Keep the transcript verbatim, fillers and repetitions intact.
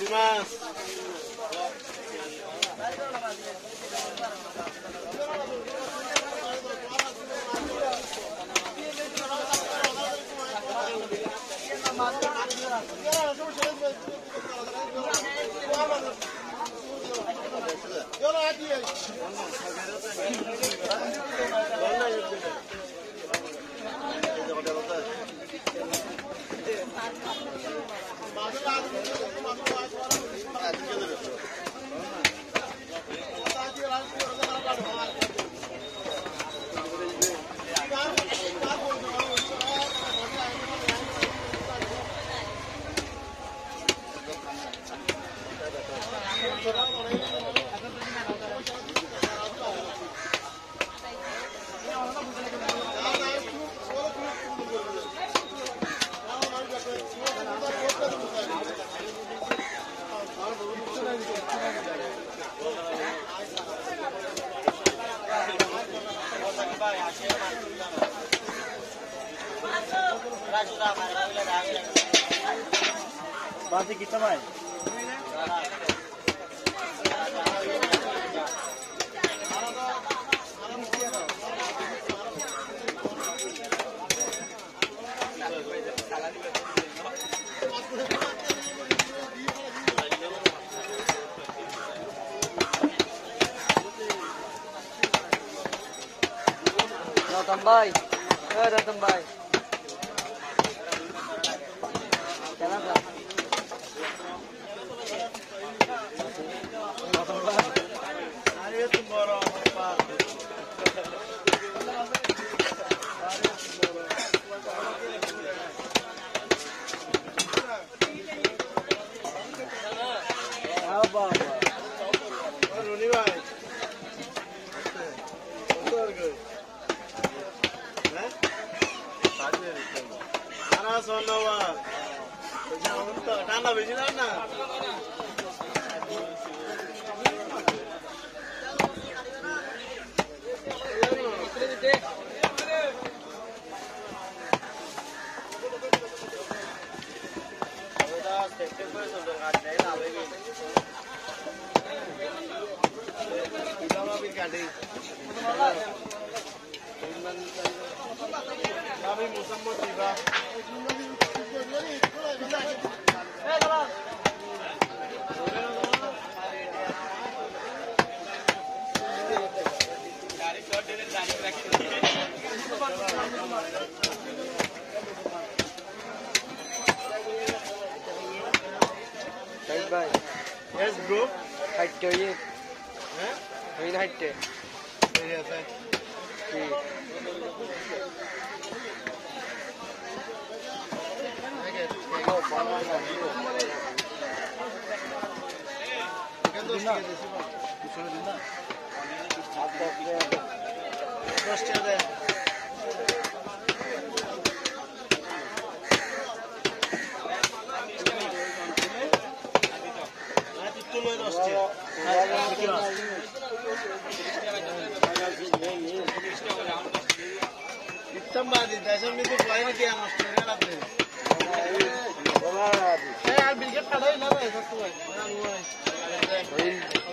Mas. Masih kita main. Datang bay, eh datang bay. Jalan lah. Datang bay. Hari itu borong apa? Apa? Runi bay. Betul ke? Mana sonawa? Jangan tak, tanah bejiran na. Kami musim mau tiba. Right by. Yes, bro. Height to ये. हैं? वही height है. ये ऐसा है. ठीक. Tambadi, dasar itu flying kian mesti ada tu. Eh, al bilket kadai na, ऐसा तो है.